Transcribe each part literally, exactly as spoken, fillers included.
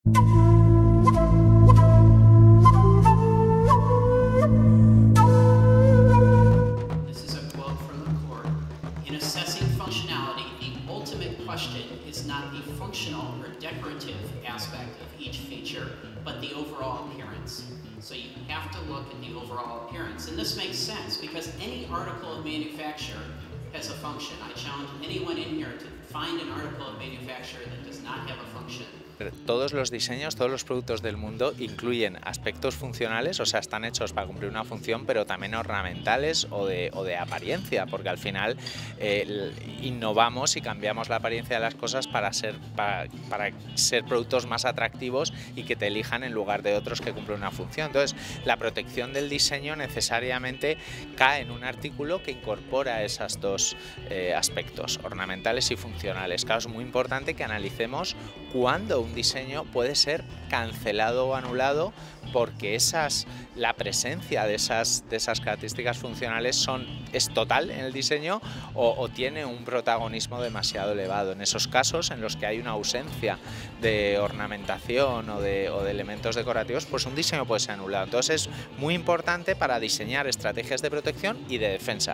This is a quote from the court. In assessing functionality, the ultimate question is not the functional or decorative aspect of each feature, but the overall appearance. So you have to look at the overall appearance. And this makes sense because any article of manufacture has a function. I challenge anyone in here to find an article of manufacture that does not have a function. Todos los diseños, todos los productos del mundo incluyen aspectos funcionales, o sea, están hechos para cumplir una función, pero también ornamentales o de, o de apariencia, porque al final eh, innovamos y cambiamos la apariencia de las cosas para ser, para, para ser productos más atractivos y que te elijan en lugar de otros que cumplen una función. Entonces, la protección del diseño necesariamente cae en un artículo que incorpora esos dos eh, aspectos, ornamentales y funcionales. Claro, es muy importante que analicemos cuándo un diseño puede ser cancelado o anulado porque esas, la presencia de esas, de esas características funcionales son, es total en el diseño o, o tiene un protagonismo demasiado elevado. En esos casos en los que hay una ausencia de ornamentación o de, o de elementos decorativos, pues un diseño puede ser anulado. Entonces es muy importante para diseñar estrategias de protección y de defensa.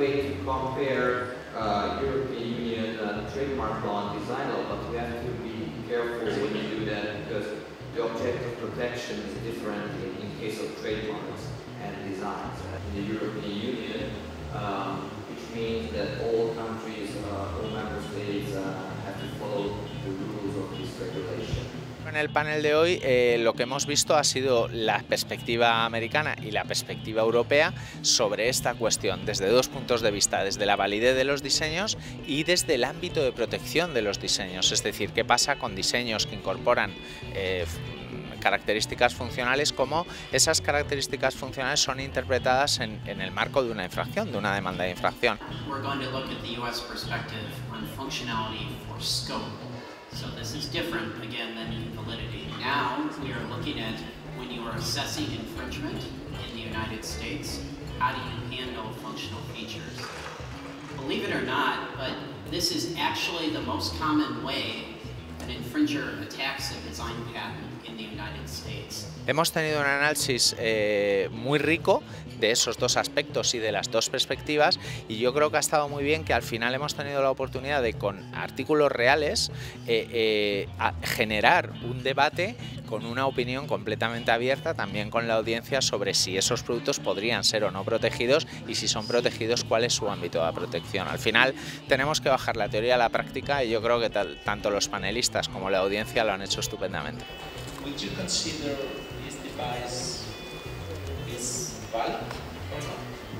Careful when you do that because the object of protection is different in, in case of trademarks and designs. In the European Union, um, which means that all countries, uh, all member states uh, have to follow the rules of this regulation. En el panel de hoy eh, lo que hemos visto ha sido la perspectiva americana y la perspectiva europea sobre esta cuestión desde dos puntos de vista, desde la validez de los diseños y desde el ámbito de protección de los diseños, es decir, qué pasa con diseños que incorporan eh, características funcionales, cómo esas características funcionales son interpretadas en, en el marco de una infracción, de una demanda de infracción. We're going to look at the U S perspective on functionality for scope. So this is different, again, than in validity. Now we are looking at when you are assessing infringement in the United States, how do you handle functional features? Believe it or not, but this is actually the most common way an infringer attacks a design patent in the United States. Hemos tenido un análisis eh, muy rico de esos dos aspectos y de las dos perspectivas y yo creo que ha estado muy bien que al final hemos tenido la oportunidad de con artículos reales eh, eh, generar un debate con una opinión completamente abierta también con la audiencia sobre si esos productos podrían ser o no protegidos y si son protegidos cuál es su ámbito de protección. Al final tenemos que bajar la teoría a la práctica y yo creo que tal, tanto los panelistas como la audiencia lo han hecho estupendamente. Would you consider this device is valid or not?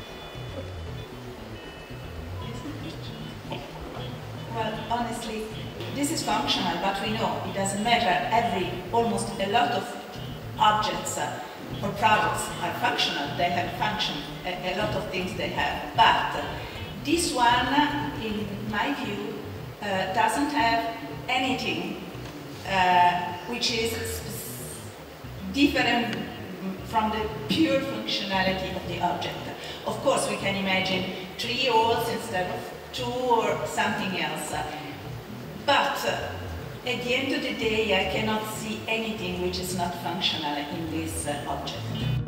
Well, honestly, this is functional, but we know it doesn't matter. Every, almost a lot of objects uh, or products are functional. They have function, a, a lot of things they have. But uh, this one, in my view, uh, doesn't have anything uh, which is different from the pure functionality of the object. Of course, we can imagine three holes instead of two or something else. But uh, at the end of the day, I cannot see anything which is not functional in this uh, object.